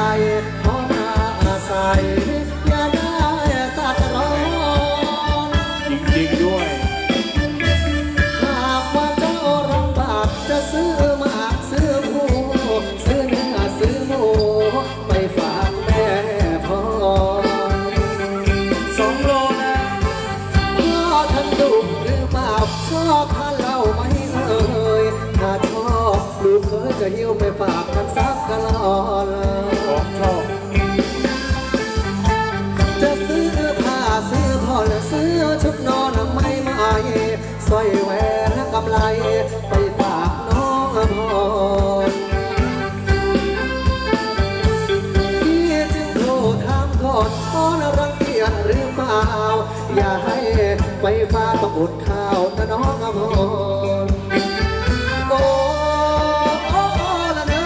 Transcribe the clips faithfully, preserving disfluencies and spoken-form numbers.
ขอมาอาศัยอย่าได้ตัดร้อนจริงๆด้วยหากว่าเจ้าลำบากจะซื้อหมากซื้อหมูซื้อเนื้อซื้อหมูไปฝากแม่พ่อสองโลนะพ่อท่านดุหรือเปล่าชอบทานเหล้าไหมเอ่ยถ้าชอบลูกเคยจะหิ้วไปฝากกันสักกะลอนของชอบจะซื้อผ้าซื้อผ่อนซื้อชุดนอนไม่ไม่สร้อยแหวนกำไลไปฝากน้องพรพี่จึงโทรถามก่อนพ่อรังเกียจหรือเปล่าอย่าให้ไปฟ้าต้องอดข้าวนะน้องพรโอ้ละเน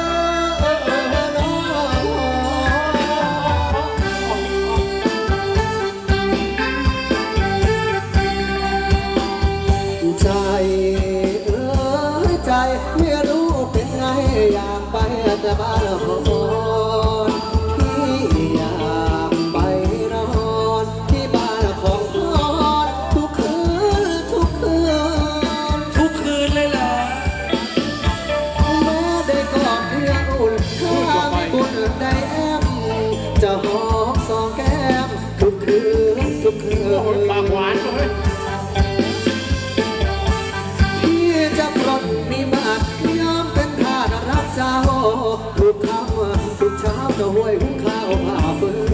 อใจเอ้ยใจไม่รู้เป็นไงอยากไปแต่บ้านพรที่อยากไปนอนที่บ้านของพรทุกคืนทุกคืนทุกคืนเลยเหรอแม้ได้กอดเพื่ออุ่นข้าไม่บุญได้แอมจะหอมสองแก้มทุกคืนทุกคืนปากหวานเลยจะปลดมีมาดยอมเป็นข้ารับเจ้าทุกคำทุกเช้าจะห้วยหุงข้าวผ่าฟืน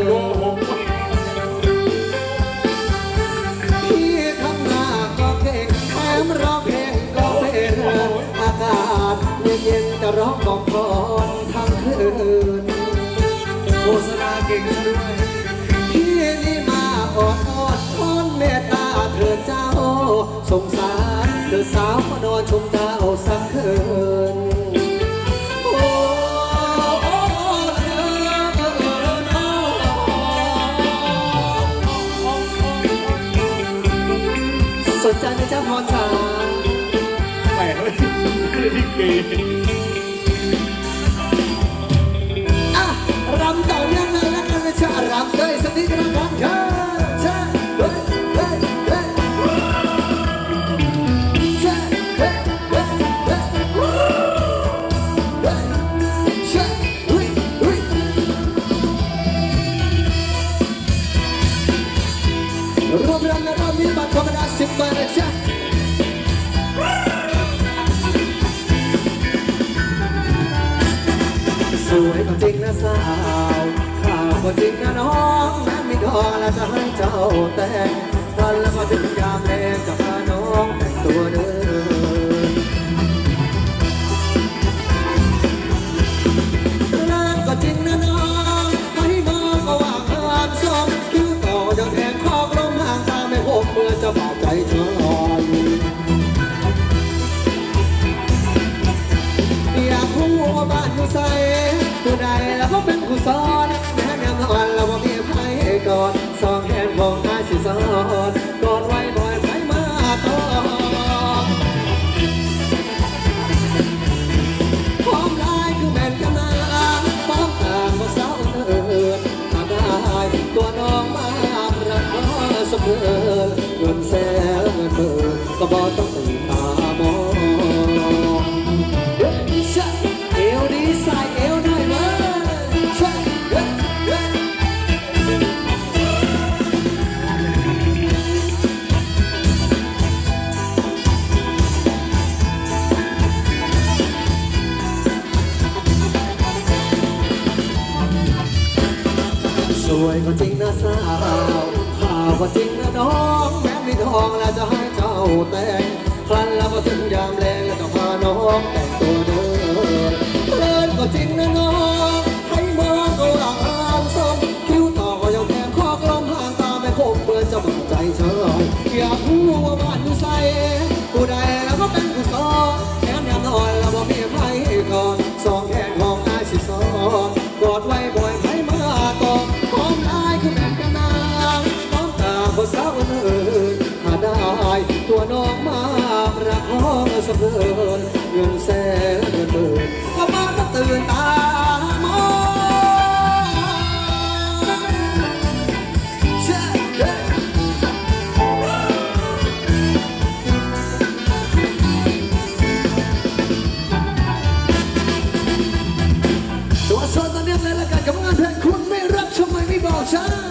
พี่ทำหน้าก็เก่งแถมร้องเพลงก็เป็นอากาศเย็นๆจะร้องบอกพรทั้งคืนโฆษณาเก่งซะด้วยพี่นี่มาอดอดทนเมตตาเถิดเจ้าสงสารเธอสาวมานอนชมดาวสักคืนโอ้เธอสนใจไหมเจ้าพรจ๋าแหมที่เกย์อ่ะรำต่อยังไงแล้วกันนะจ๊ะรำเลยสักนิดนะน้องค่ะรวมรำและรำมีบัตรธรรมดาสิบบาทนะจ๊ะสวยก็จริงนะสาวข่าวก็จริงนะน้องแม้ไม่ทองแล้วจะให้เจ้าแต่งวันแล้วก็ถึงยามแลงจะพาน้องแต่งตัวเดินร้านก็จริงนะน้องให้มาก็ว่างงามชมคิ้วต่อยังแทงคอกลมห่างตาไม่พบเมื่อจะบาดใจเธออยากรู้ว่าบ้านอยู่ใส่ผู้ใดแล้วก็เป็นผู้สอนแม้แนวนอนแล้วว่ามีไพ่ก่อนสองแขนของนายสิสอนกอดไว้บ่อยไพ่มาต่อพร้อมลายคือแม่นกันนาพร้อมตาก็สาวเอิญมาได้ตัวน้องมาประคองสะเพื่อนเงินแสนเงินเบิกก็บอกต้องตื่นตามองเอวดีใส่เอวได้ไหมสวยก็จริงนะสาวข่าวก็จริงนะน้องแม้ไม่ทองแล้วจะให้เจ้าแต่งครั้นแล้วก็ถึงยามแรงแล้วจะพาน้องแต่งตัวเดินเพลินก็จริงนะน้องให้มองก็หลังอ่านซ้ำคิ้วต่อก็ยังแถมคอกลมห่างตาไม่คบเบื่อจะบังใจเชยอยากรู้ว่าบ้านอยู่ใส่ผู้ใดแล้วก็เป็นผู้สอนแค่แนวนอนแล้วว่ามีใครก่อนสองแขนของนายสิสอนกอดไว้บ่อยใครมาต่อพร้อมนายคือแม่กันนางพร้อมตาผู้สาวเอิญหาได้ตัวน้องมาประคองสะเพื่อนเงินแสนนื่องเลยละกันกับงานเพลงคุณไม่รักทำไมไม่บอกฉัน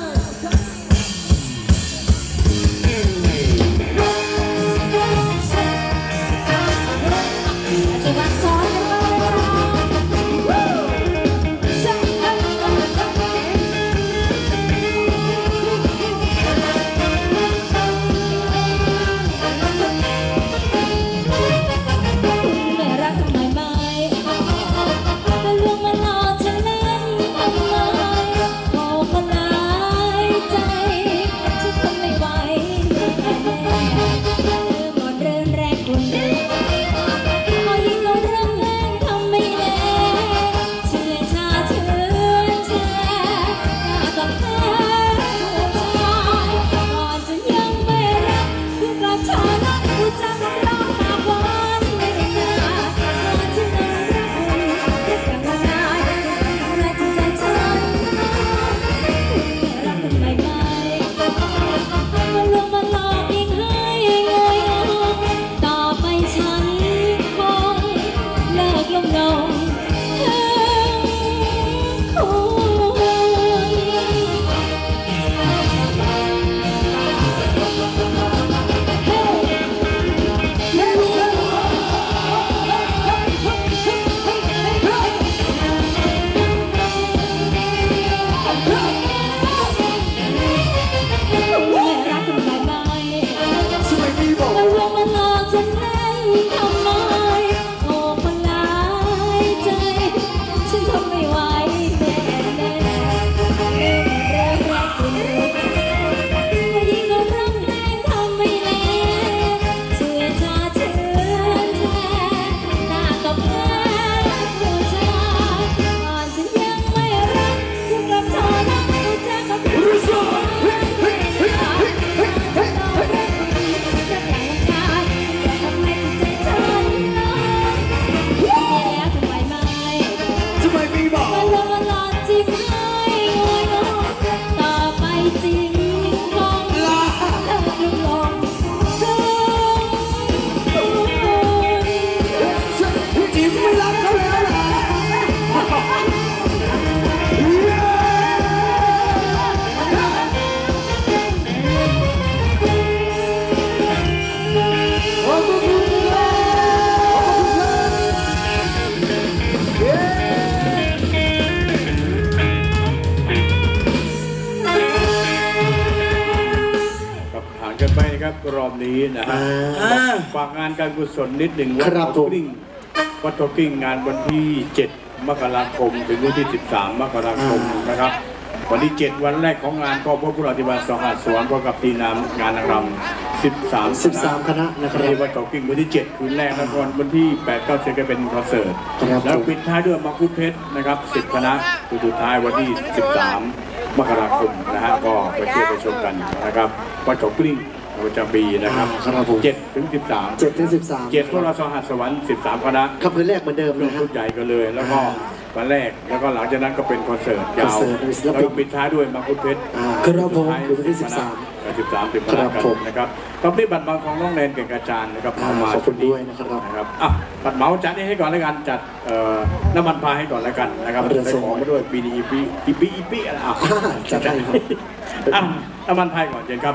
รอบนี้นะฮะฝากงานการกุศลนิดหนึ่งวัดเขากลิ้งวัดเขากลิ้งงานวันที่เจ็ดมกราคมถึงวันที่สิบสามมกราคมนะครับวันที่เจ็ดวันแรกของงานก็พระพุทธปฏิบัติสองหัสสวนพร้อมกับตีนำงานรำสิบสามสิบสามคณะนะครับวัดเขากลิ้งวันที่เจ็ดคืนแรกแล้วก็วันที่แปดเก้าจะเป็นคอนเสิร์ตแล้วปิดท้ายด้วยมังคุดเพชรนะครับสิบคณะสุดท้ายวันที่สิบสามมกราคมนะฮะก็ไปเที่ยวไปชมกันนะครับวัดเขากลิ้งประจำปีนะครับเจ็ดถึงสิบสามเจ็ดถึงสิบสามเจ็ดพวกเราสหัสสวรรค์สิบสามคณะครับคืนแรกเหมือนเดิมนะชุดใหญ่กันเลยแล้วก็วันแรกแล้วก็หลังจากนั้นก็เป็นคอนเสิร์ตยาวแล้วก็ปิดท้ายด้วยมังคุดเพชรครับผมคือวันที่สิบสามสิบสามสิบคณะกันนะครับตอนนี้บัตรบางของน้องแนนเก่งกาจารย์นะครับมาขอบคุณด้วยนะครับอ่ะบัตรเหมาจัดให้ก่อนแล้วกันจัดน้ำมันพายให้ก่อนแล้วกันนะครับได้ของมาด้วยปีนี้อีปีอีปีอีปีอะไรอ่ะจัดได้ครับอ่ะน้ำมันพายก่อนเจนครับ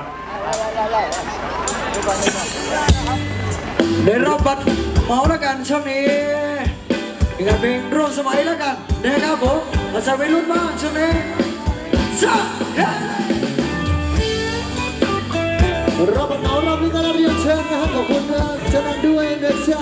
ได้รับบัตรเหมาแล้วกันช่วงนี้งานเพลงร่วมสมัยแล้วกันนะครับผมอาจารย์วัยรุ่นมากช่วงนี้รับบัตรเหมาเรามีการเรียนเชิญนะครับขอบคุณนะจะนั่งด้วยนะจ๊ะ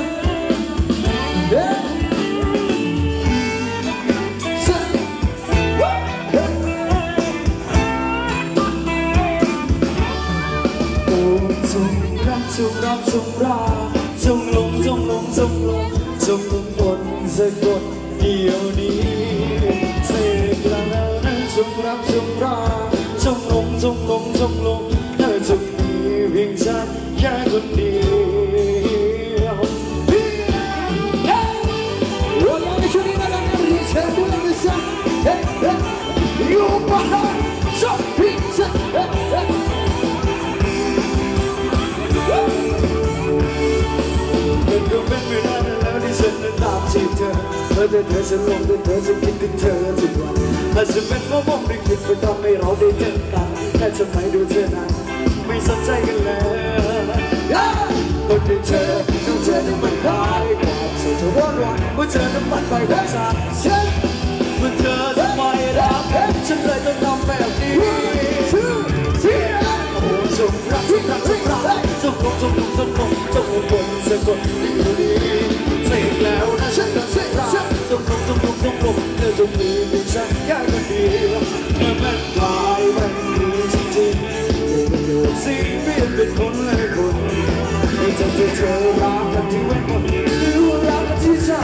จงรับจงราจงลงจงลงจงลงจงลงบนสะกดเดียวนี้เสกแล้วนั้นจงรับจงราจงลงจงลงจงลงเธอจงมีเพียงฉันแค่คนเดียววันนี้ช่วงนี้เราเรียนเชิญด้วยนะจ๊ะอยู่บ้านจบพิเศษเป็นก็เป็นไม่ได้แล้วที่ฉันนั้นตามจีบเธอเธอเธอฉันลงด้วยเธอฉันคิดถึงเธอทุกวันอาจจะเป็นเพราะผมได้คิดว่าทำให้เราได้เจอกันแต่ทำไมดูเธอนั้นไม่สนใจกันเลยคนที่เธอต้องเธอนั้นมันคล้ายความสุขเธอร้อนร้อนเมื่อเธอนั้นมันไปกับฉันฉันเมื่อเธอทำไมรักฉันเลยต้องทำแบบนี้โอ้จงรักจงรักจงรักจงลงจงลงจงลงจงลงบนเส้นบนอยู่ดีเสกแล้วนะฉันก็เสกรักจงลงจงลงจงลงเธอจงมีเป็นฉันแค่คนเดียวเมื่อมันกลายมันมีจริงๆจะอยู่สิ่งเปลี่ยนเป็นคนละคนไม่จำเป็นเธอรักกันที่เว้นคนหรือว่ารักกันที่ใจ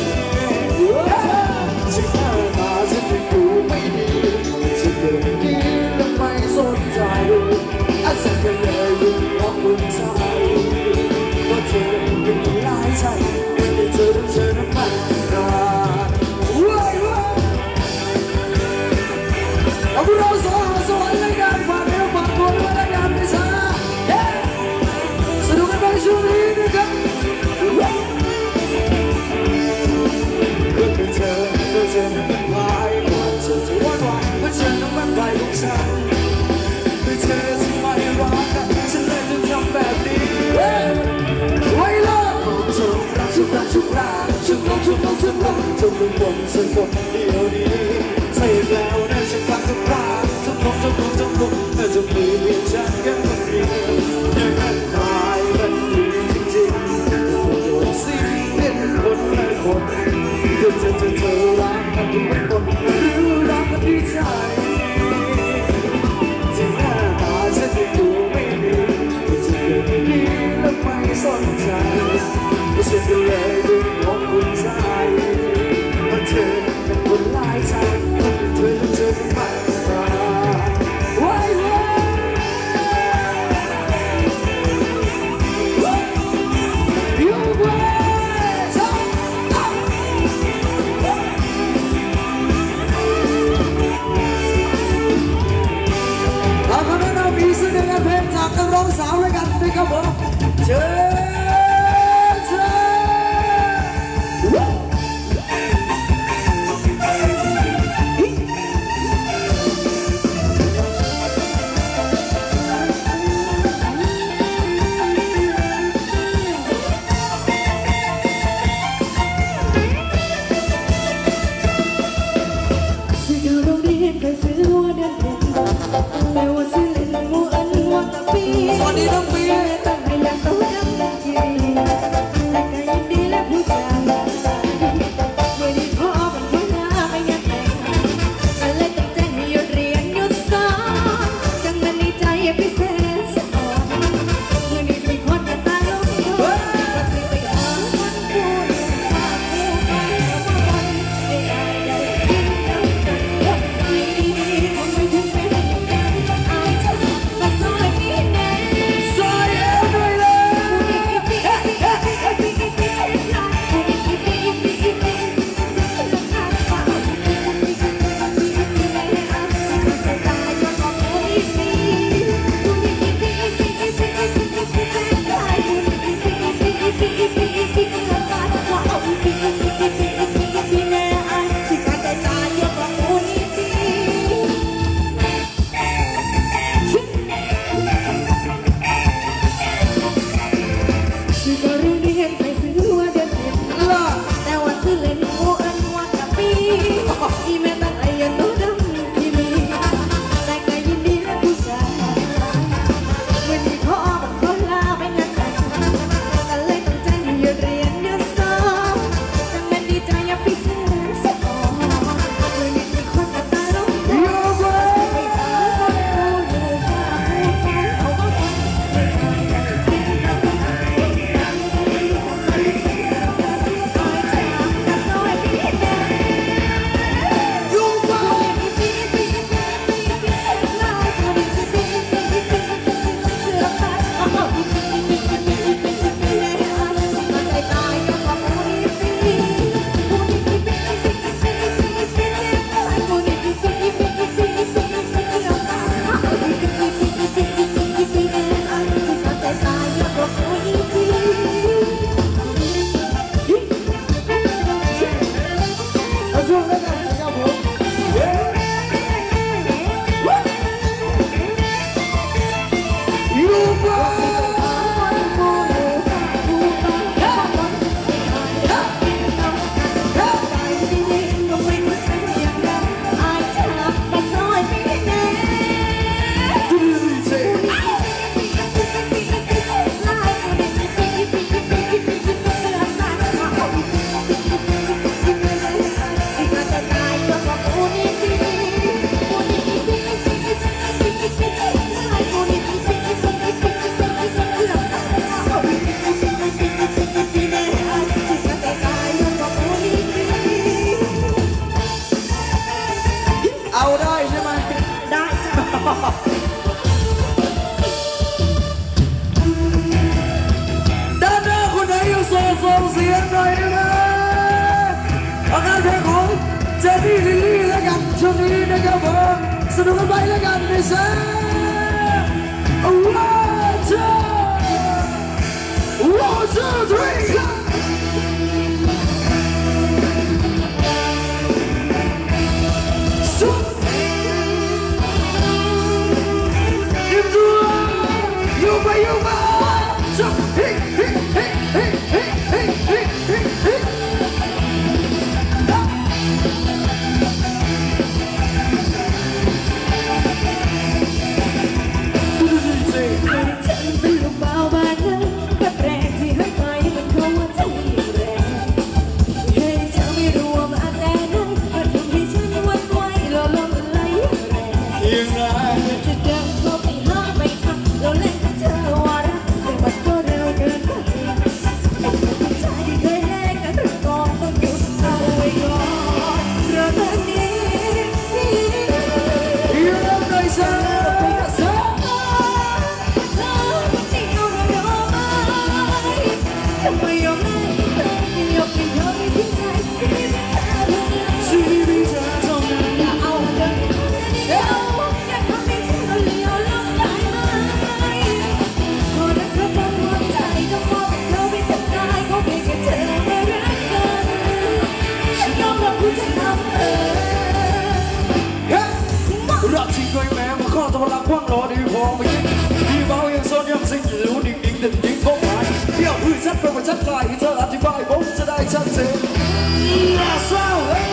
สิ่งหน้าตาฉันยังดูไม่ดีฉันเดินดีแล้วไม่สนใจอาศัยกันเลยดูรักคุณใจว่าเธอเป็นคนร้ายใจไม่ได้เธอต้องเจอน้ำมันรักเอาพวกเราสองสวรรค์ในการฝากเนื้อฝากตัวด้วยและการพิชาสนุกกันไปช่วงนี้นะครับเพื่อเธอเพื่อเธอนั้นเป็นพายความสุขจะวันวานเพื่อเธอนั้นเป็นพายของฉันเพื่อเธอที่ไม่รักกันฉันเลยจะทำแบบนี้ไว้ละชุบรักชุบรักชุบรักชุบลงชุบลงชุบลงชุบลงบนเส้นบนเดียวนี้ใส่แล้วนะฉันรักชุบรักชุบลงชุบลงชุบลงเธอจะมีเพียงฉันแค่คนเดียวยังมันตายมันดีจริงๆโดนสิ่งเปลี่ยนเป็นคนละคนเธอเธอเธอเธอรักกันที่เป็นคนหรือรักกันที่ใจที่หน้าตาฉันยังดูไม่ดีจะเกิดดีแล้วไม่สนใจไม่ใช่ก็เลยดึงของคุณใจเพราะเธอเป็นคนร้ายใจเธอต้องเจอกันมาไว้ไว้อยู่ไว้ชอบเอาได้ใช่ไหมได้จ้ะด้านหน้าคนไหนอยู่โซ่ส่งเสียงหน่อยได้ไหมอาการเพลงของเจนนี่ลิลลี่แล้วกันช่วงนี้นะครับผมสนุกกันไปแล้วกันไม่ใช่ว้าวเจ้าว้าวเจ้าทรีYou ba you ba, so hey hey hey hey hey hey hey hey hey.รักที่เคยแม้มาข้อตะวันหลังว่างรอดีพอไม่ยิ่งที่เบายังซ้อนยังสิ่งที่รู้ดิ่งดิ่งดิ่งดิ่งก็หายเที่ยวพื้นชัดเป็นวันชัดกายที่เธออธิบายผมจะได้ชัดเจนน่าเศร้าเลย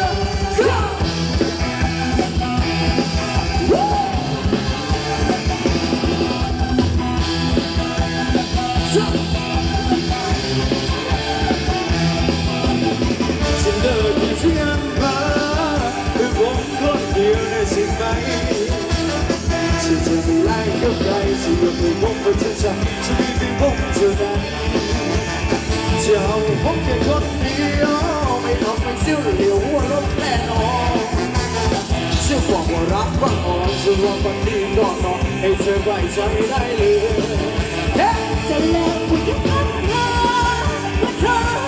ฉันเดินอยู่ที่อันพาคือผมคนเดียวในสิ่งใดฉันจะไม่ไล่กับใครฉันยกมือผมไปถึงฉันฉันไม่มีผมเท่านั้นจะเอาผมแค่คนเดียวไม่ต้องไปเสี้ยวเหลียวหัวรถแน่นอนเชื่อบอกว่ารักว่าอ่อนจะรอวันนี้ก่อนนอนให้เธอไว้ใจได้เลยจะเลิกคุยกับเธอว่าเธอ